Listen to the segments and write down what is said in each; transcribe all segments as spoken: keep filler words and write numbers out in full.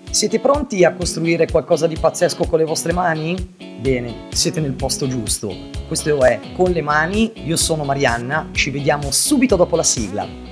Siete pronti a costruire qualcosa di pazzesco con le vostre mani? Bene, siete nel posto giusto. Questo è Con le Mani, io sono Marianna, ci vediamo subito dopo la sigla.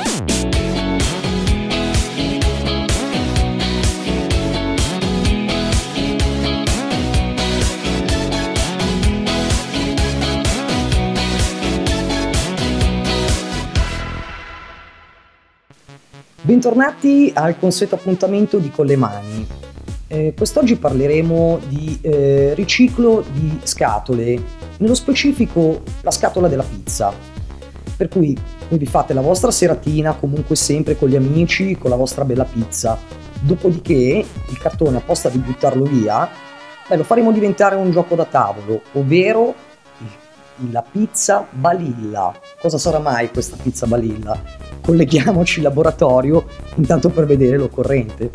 Bentornati al consueto appuntamento di Con le Mani. Eh, quest'oggi parleremo di eh, riciclo di scatole, nello specifico la scatola della pizza. Per cui voi vi fate la vostra seratina comunque sempre con gli amici, con la vostra bella pizza. Dopodiché il cartone, apposta di buttarlo via, beh, lo faremo diventare un gioco da tavolo, ovvero la pizza balilla. Cosa sarà mai questa pizza balilla? Colleghiamoci in laboratorio intanto per vedere l'occorrente.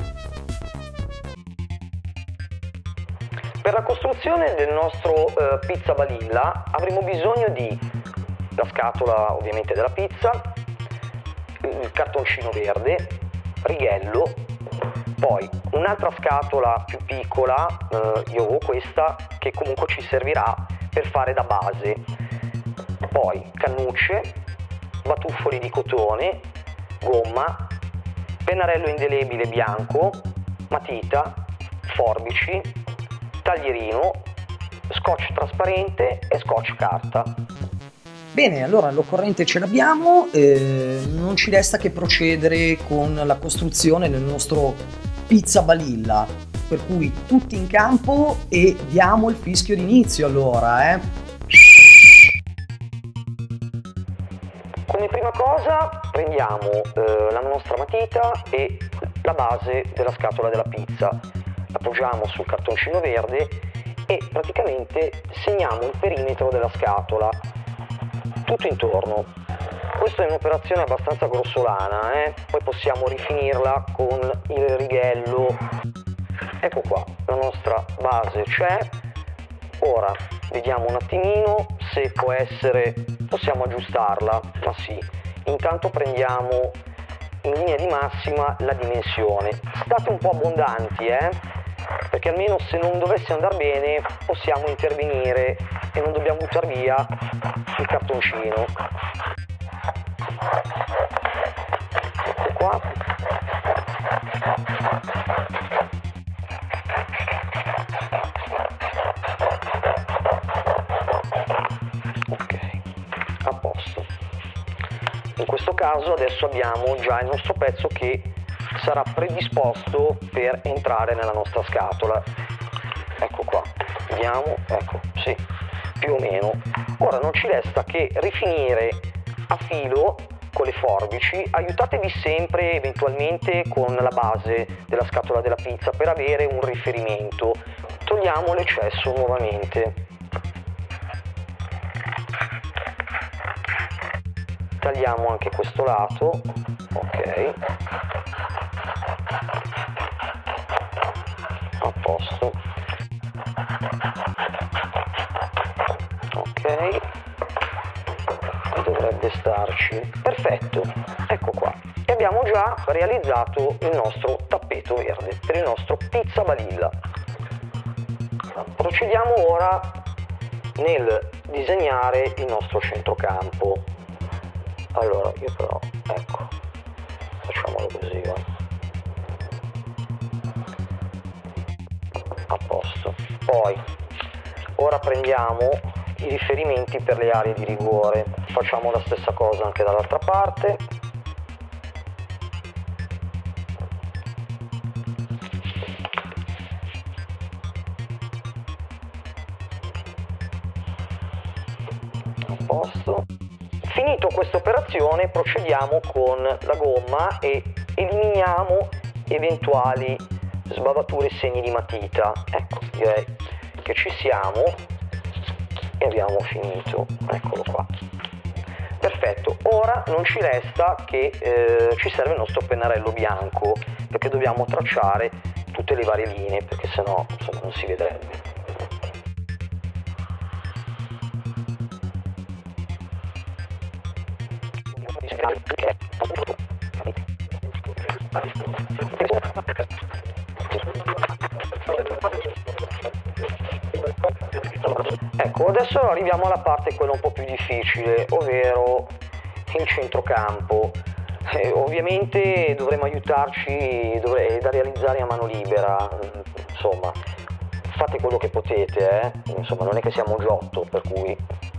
Per la costruzione del nostro eh, pizza balilla avremo bisogno di la scatola ovviamente della pizza, il cartoncino verde, righello, poi un'altra scatola più piccola, eh, io ho questa che comunque ci servirà per fare da base, poi cannucce, batuffoli di cotone, gomma, pennarello indelebile bianco, matita, forbici, taglierino, scotch trasparente e scotch carta. Bene, allora l'occorrente ce l'abbiamo, eh, non ci resta che procedere con la costruzione del nostro pizza balilla, per cui tutti in campo e diamo il fischio d'inizio allora, eh. Come prima cosa prendiamo eh, la nostra matita e la base della scatola della pizza, la appoggiamo sul cartoncino verde e praticamente segniamo il perimetro della scatola, tutto intorno. Questa è un'operazione abbastanza grossolana, eh? Poi possiamo rifinirla con il righello. Ecco qua, la nostra base c'è. Ora vediamo un attimino se può essere, possiamo aggiustarla, ma sì. Intanto prendiamo in linea di massima la dimensione. State un po' abbondanti, eh? Perché almeno se non dovesse andare bene possiamo intervenire e non dobbiamo buttare via il cartoncino. Ecco qua. A posto. In questo caso adesso abbiamo già il nostro pezzo che sarà predisposto per entrare nella nostra scatola. Ecco qua, vediamo, ecco, sì, più o meno. Ora non ci resta che rifinire a filo con le forbici. Aiutatevi sempre eventualmente con la base della scatola della pizza per avere un riferimento. Togliamo l'eccesso nuovamente. Tagliamo anche questo lato, ok, a posto, ok, dovrebbe starci, perfetto, ecco qua, e abbiamo già realizzato il nostro tappeto verde per il nostro pizza balilla. Procediamo ora nel disegnare il nostro centrocampo. Allora, io però, ecco, facciamolo così, va. A posto. Poi, ora prendiamo i riferimenti per le aree di rigore. Facciamo la stessa cosa anche dall'altra parte. A posto. Finito questa operazione procediamo con la gomma e eliminiamo eventuali sbavature e segni di matita. Ecco, direi che ci siamo e abbiamo finito. Eccolo qua. Perfetto, ora non ci resta che eh, ci serve il nostro pennarello bianco perché dobbiamo tracciare tutte le varie linee perché sennò insomma, non si vedrebbe. Ecco, adesso arriviamo alla parte quella un po' più difficile, ovvero il centrocampo. Eh, ovviamente dovremo aiutarci dovre- da realizzare a mano libera, insomma, fate quello che potete, eh? Insomma, non è che siamo Giotto, per cui...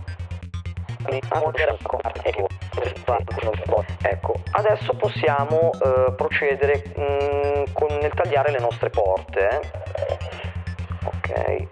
Ecco, adesso possiamo eh, procedere mh, con, nel tagliare le nostre porte, eh? Ok.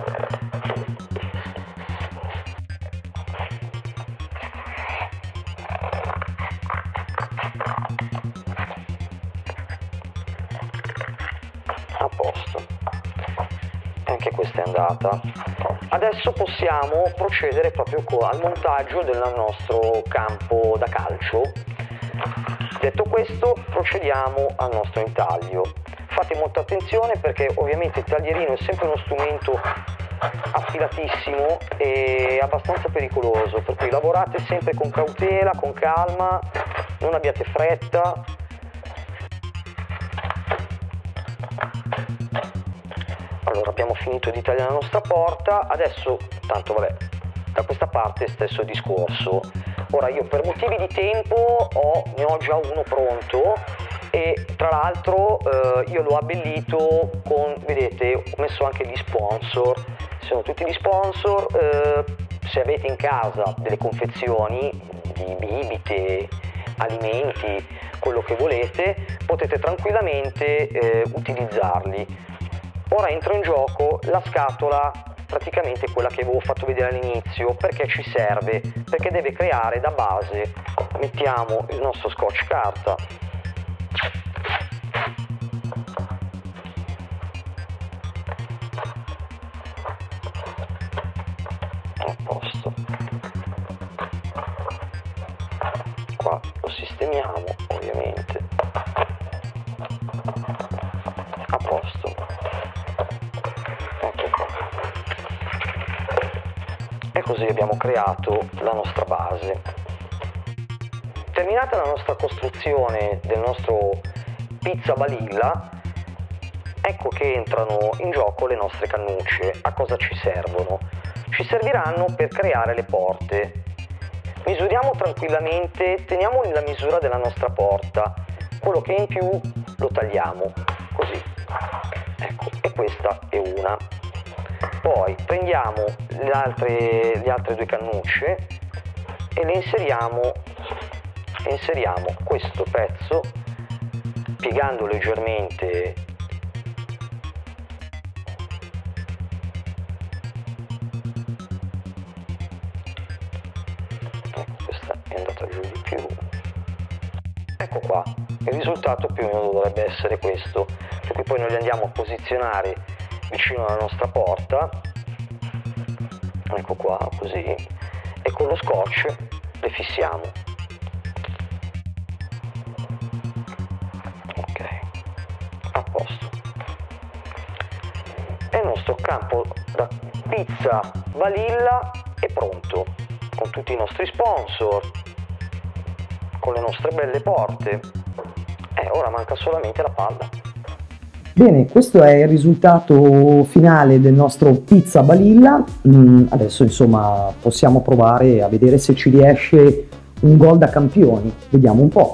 A posto, anche questa è andata. Adesso possiamo procedere proprio al montaggio del nostro campo da calcio. Detto questo, procediamo al nostro intaglio. Fate molta attenzione perché ovviamente il taglierino è sempre uno strumento affilatissimo e abbastanza pericoloso, per cui lavorate sempre con cautela, con calma, non abbiate fretta. Allora, abbiamo finito di tagliare la nostra porta, adesso, tanto vabbè, da questa parte stesso discorso. Ora io per motivi di tempo ho, ne ho già uno pronto e tra l'altro eh, io l'ho abbellito con, vedete, ho messo anche gli sponsor, sono tutti gli sponsor, eh, se avete in casa delle confezioni di bibite, alimenti, quello che volete, potete tranquillamente eh, utilizzarli. Ora entra in gioco la scatola, praticamente quella che avevo fatto vedere all'inizio, perché ci serve, perché deve creare da base. Mettiamo il nostro scotch carta, a posto, qua lo sistemiamo ovviamente, a posto. E così abbiamo creato la nostra base. Terminata la nostra costruzione del nostro pizza balilla, ecco che entrano in gioco le nostre cannucce. A cosa ci servono? Ci serviranno per creare le porte. Misuriamo tranquillamente, teniamo la misura della nostra porta, quello che è in più lo tagliamo, così. Ecco, e questa è una. Poi prendiamo le altre, le altre due cannucce e le inseriamo, inseriamo questo pezzo piegando leggermente ecco, questa è andata giù di più. Ecco qua, il risultato più o meno dovrebbe essere questo, per cui poi noi li andiamo a posizionare vicino alla nostra porta, ecco qua, così, e con lo scotch le fissiamo. Ok, a posto. E il nostro campo da pizza balilla è pronto, con tutti i nostri sponsor, con le nostre belle porte. Eh, ora manca solamente la palla. Bene, questo è il risultato finale del nostro pizza balilla. Mm, adesso insomma possiamo provare a vedere se ci riesce un gol da campioni. Vediamo un po'.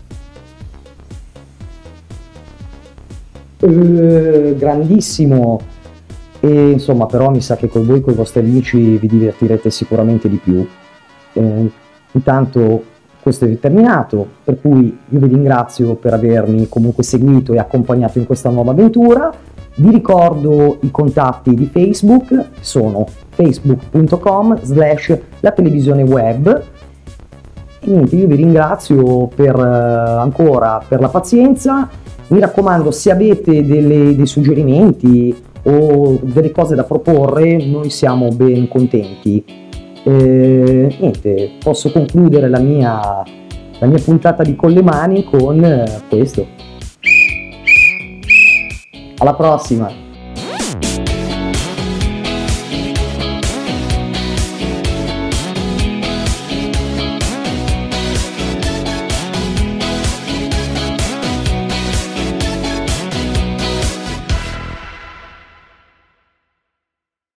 Eh, grandissimo. E insomma però mi sa che con voi, con i vostri amici, vi divertirete sicuramente di più. Eh, intanto questo è terminato, per cui io vi ringrazio per avermi comunque seguito e accompagnato in questa nuova avventura. Vi ricordo i contatti di Facebook, sono facebook punto com slash la televisione web. E niente, io vi ringrazio per, eh, ancora per la pazienza. Mi raccomando, se avete delle, dei suggerimenti o delle cose da proporre, noi siamo ben contenti. Eh, niente, posso concludere la mia, la mia puntata di Con le Mani con eh, questo. Alla prossima!